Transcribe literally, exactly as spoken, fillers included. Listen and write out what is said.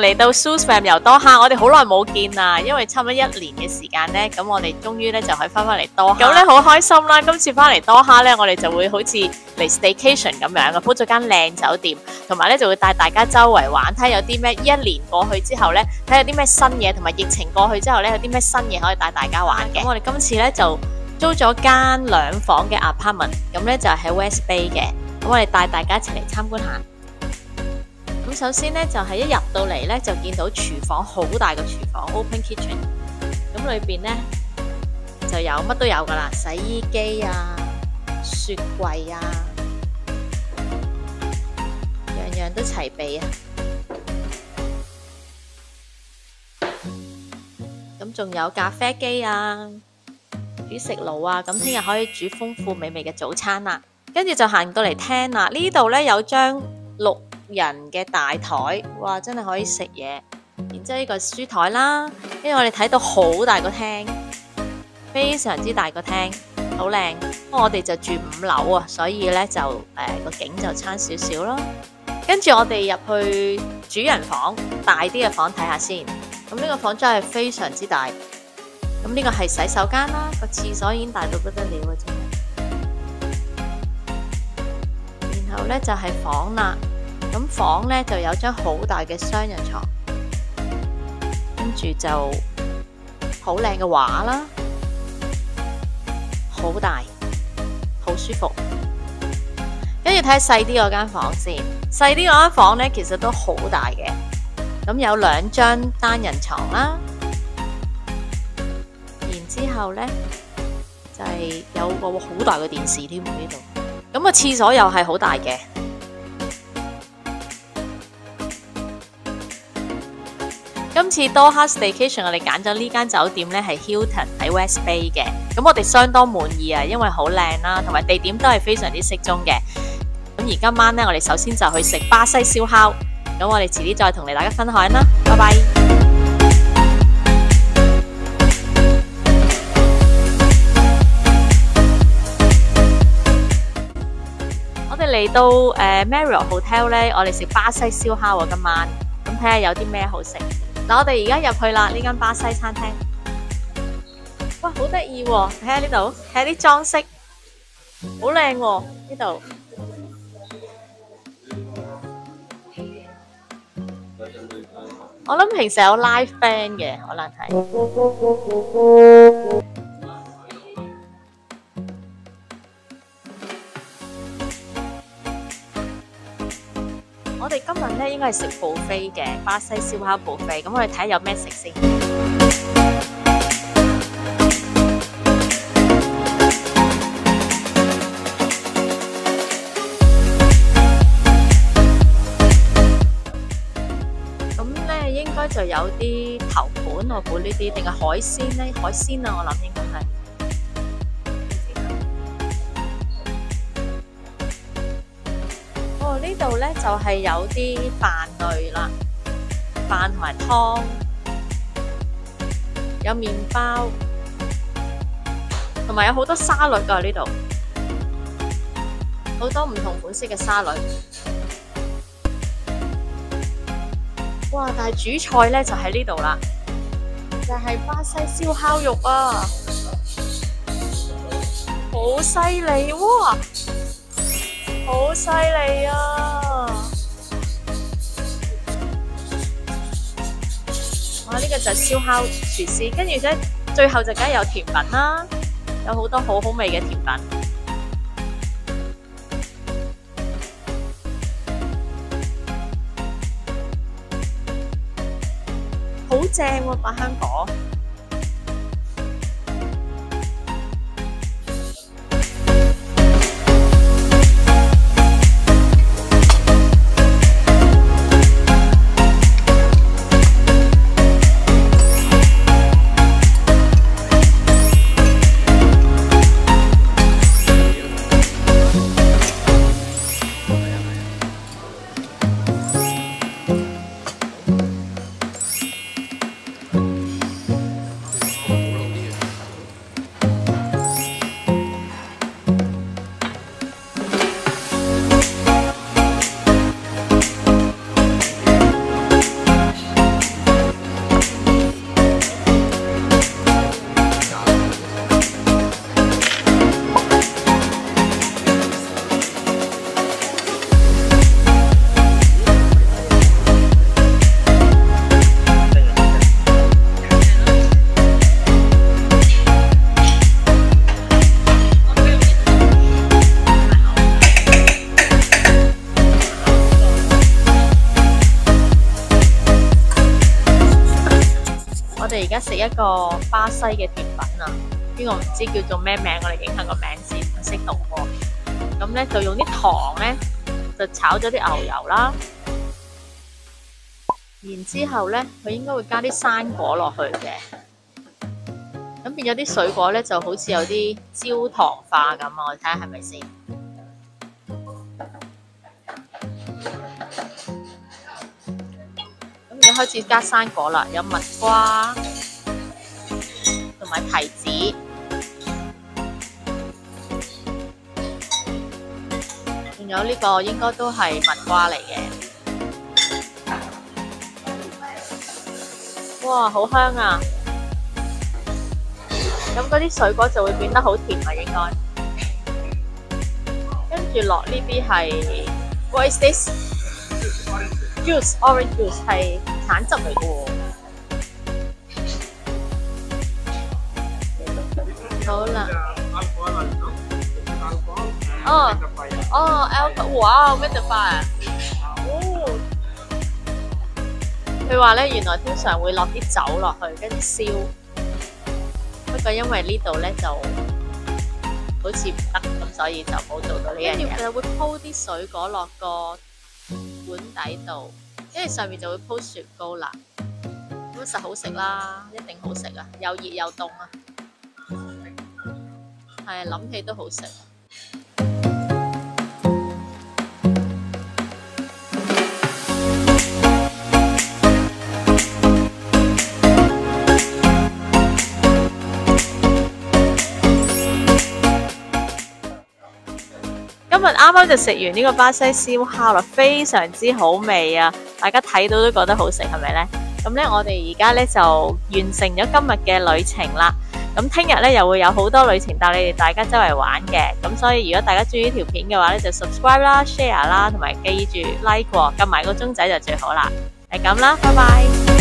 嚟到 Susfam 遊多哈，我哋好耐冇見啦，因為差唔多一年嘅時間咧，咁我哋終於咧就可以翻返嚟多哈。咁咧好開心啦！今次翻嚟多哈咧，我哋就會好似嚟 staycation 咁樣嘅，鋪咗間靚酒店，同埋咧就會帶大家周圍玩，睇有啲咩一年過去之後咧，睇有啲咩新嘢，同埋疫情過去之後咧有啲咩新嘢可以帶大家玩嘅。咁我哋今次咧就租咗間兩房嘅 apartment， 咁咧就喺 West Bay 嘅，咁我哋帶大家一齊嚟參觀下。咁首先咧就係、是、一入到嚟咧就見到廚房，好大個廚房 open kitchen， 咁裏邊咧就有乜都有噶啦，洗衣機啊、雪櫃啊，樣樣都齊備啊。咁仲有咖啡機啊、煮食爐啊，咁聽日可以煮豐富美味嘅早餐啦。跟住就行到嚟廳啦，呢度咧有張六人嘅大台，哇，真係可以食嘢。然之後呢個書台啦，跟住我哋睇到好大個廳，非常之大個廳，好靚。不過我哋就住五樓啊，所以咧就誒個景就差少少咯。跟住我哋入去主人房，大啲嘅房睇下先。咁呢個房真係非常之大。咁呢個係洗手間啦，個廁所已經大到不得了啊，真係。然後咧就係房啦。咁房咧就有張好大嘅雙人床，跟住就好靚嘅畫啦，好大，好舒服。跟住睇細啲嗰間房先，細啲嗰間房咧其實都好大嘅，咁有兩張單人床啦，然之後咧就係、是、有個好大嘅電視添呢度，咁個廁所又係好大嘅。今次多哈 staycation 我哋揀咗呢間酒店咧係 Hilton 喺 West Bay 嘅，咁我哋相當滿意啊，因為好靚啦，同埋地點都係非常之適中嘅。咁而今晚咧，我哋首先就去食巴西燒烤，咁我哋遲啲再同你大家分享啦，拜拜。我哋嚟到誒、呃、Marriott Hotel 咧，我哋食巴西燒烤啊，今晚咁睇下有啲咩好食。嗱，我哋而家入去啦，呢間巴西餐廳，哇，好得意喎！睇下呢度，睇下啲裝飾，好靚喎呢度。我諗平時有 live band 嘅，可能係。我哋今日咧應該係食 buffet 嘅巴西燒烤 buffet，咁我哋睇下有咩食先。咁咧應該就有啲頭盤，我估呢啲，定係海鮮咧？海鮮啊，我諗應該係。呢度咧就係有啲飯類啦，飯同埋湯，有麵包，同埋有好多沙律㗎呢度，好多唔同款式嘅沙律。哇！但係主菜咧就喺呢度啦，就係巴西燒烤肉啊，好犀利哇！好犀利啊！哇！呢個就係燒烤廚師，跟住咧最後就梗係有甜品啦，有好多好好味嘅甜品，好正喎！擺香港。 而家食一個巴西嘅甜品啊，呢個唔知叫做咩名，我哋影下個名先，唔識讀喎。咁咧就用啲糖咧就炒咗啲牛油啦，然之後咧佢應該會加啲生果落去嘅，咁變咗啲水果咧就好似有啲焦糖化咁啊！我哋睇下係咪先。開始加生果啦，有蜜瓜同埋提子，仲有呢個應該都係蜜瓜嚟嘅。哇，好香啊！咁嗰啲水果就會變得好甜啊，應該。跟住落呢啲係 ，What is this? Juice, orange juice 係橙汁嚟嘅喎。好啦。哦哦 ，alcohol， 哇 ，medical 啊！哦。佢話咧，原來通常會落啲酒落去，跟住燒。不過因為呢度咧就好似唔得，咁所以就冇做到呢樣嘢。佢就會鋪啲水果落個碗底度，跟住上面就會鋪雪糕啦。咁實好食啦，一定好食啊！又熱又凍啊，係諗起都好食。今日啱啱就食完呢個巴西燒烤啦，非常之好味啊！大家睇到都覺得好食，係咪呢？咁呢，我哋而家呢就完成咗今日嘅旅程啦。咁聽日呢又會有好多旅程帶你哋大家周圍玩嘅。咁所以如果大家中意呢條片嘅話呢，就 subscribe 啦、share 啦，同埋記住 like 喎，撳埋個鐘仔就最好啦。係咁啦，拜拜。